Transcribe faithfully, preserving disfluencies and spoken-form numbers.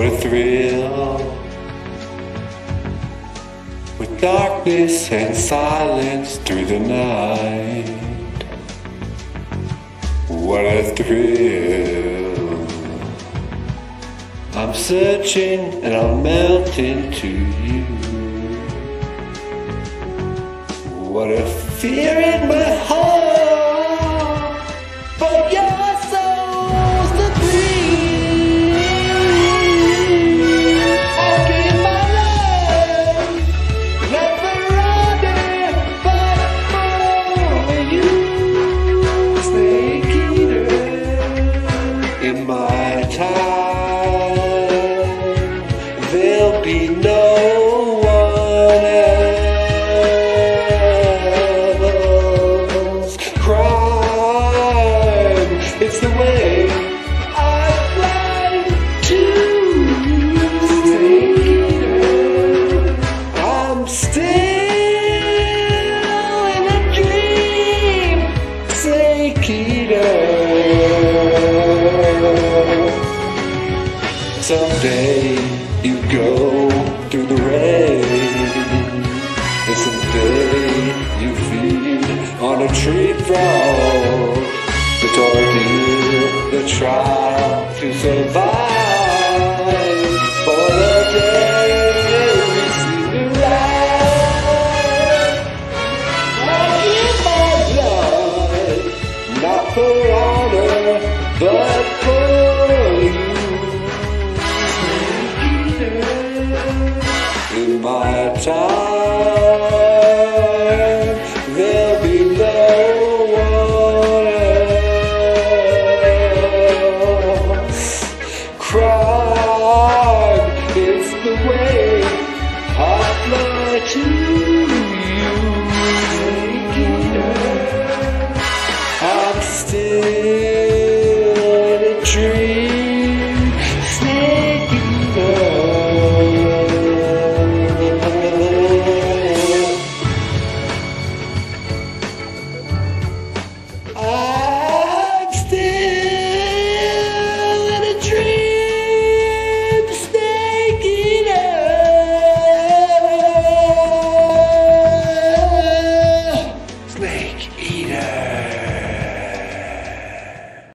What a thrill, with darkness and silence through the night. What a thrill, I'm searching and I'm melting to you. What a fear in my heart, but your soul's the breeze. I'll give my life, never running, but for you. Snake eater, in my time, there'll be no one else. Crime, it's the way I fly to you. Snake eater, I'm still in a dream. Snake eater, someday you go through the rain, and someday you feed on a tree frog. The ordeal, the trial to survive.